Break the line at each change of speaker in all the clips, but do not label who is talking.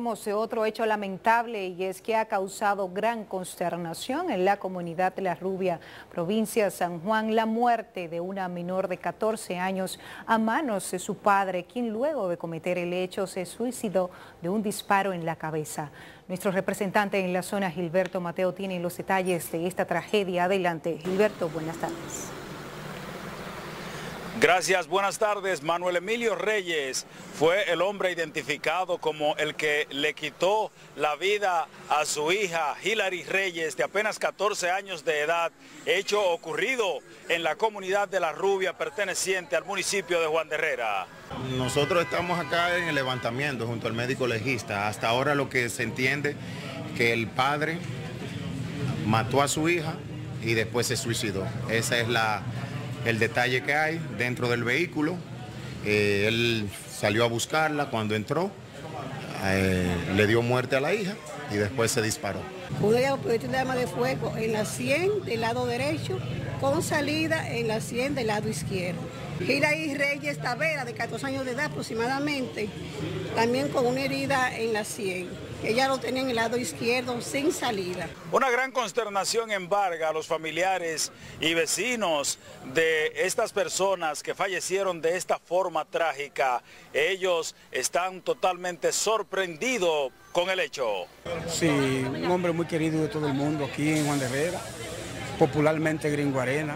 Hablaremos de otro hecho lamentable y es que ha causado gran consternación en la comunidad de La Rubia, provincia de San Juan, la muerte de una menor de 14 años a manos de su padre, quien luego de cometer el hecho se suicidó de un disparo en la cabeza. Nuestro representante en la zona, Gilberto Mateo, tiene los detalles de esta tragedia. Adelante, Gilberto, buenas tardes.
Gracias, buenas tardes. Manuel Emilio Reyes fue el hombre identificado como el que le quitó la vida a su hija Hilary Reyes, de apenas 14 años de edad, hecho ocurrido en la comunidad de La Rubia, perteneciente al municipio de Juan de Herrera.
Nosotros estamos acá en el levantamiento junto al médico legista. Hasta ahora lo que se entiende que el padre mató a su hija y después se suicidó. Ese es el detalle que hay dentro del vehículo. Él salió a buscarla, cuando entró le dio muerte a la hija y después se disparó.
Una proyectil de arma de fuego en la 100 del lado derecho con salida en la 100 del lado izquierdo. Hilary Reyes Tavera, de 14 años de edad aproximadamente, también con una herida en la 100. Ella lo tenía en el lado izquierdo sin salida.
Una gran consternación embarga a los familiares y vecinos de estas personas que fallecieron de esta forma trágica. Ellos están totalmente sorprendidos con el hecho.
Sí, un hombre muy querido de todo el mundo aquí en Juan de Herrera, popularmente Gringo Arena.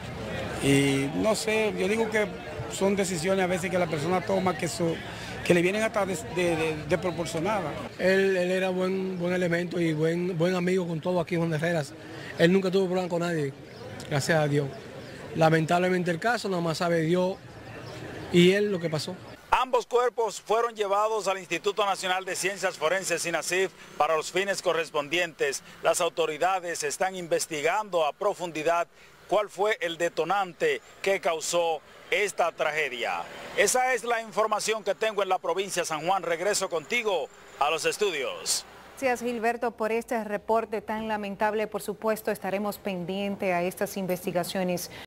Y no sé, yo digo que son decisiones a veces que la persona toma que le vienen hasta desproporcionadas.
Él era buen elemento y buen amigo con todo aquí en Juan de Herrera. Él nunca tuvo problema con nadie, gracias a Dios. Lamentablemente el caso, nada más sabe Dios y él lo que pasó.
Ambos cuerpos fueron llevados al Instituto Nacional de Ciencias Forenses, INACIF, para los fines correspondientes. Las autoridades están investigando a profundidad cuál fue el detonante que causó esta tragedia. Esa es la información que tengo en la provincia de San Juan. Regreso contigo a los estudios.
Gracias, Gilberto, por este reporte tan lamentable. Por supuesto, estaremos pendientes a estas investigaciones.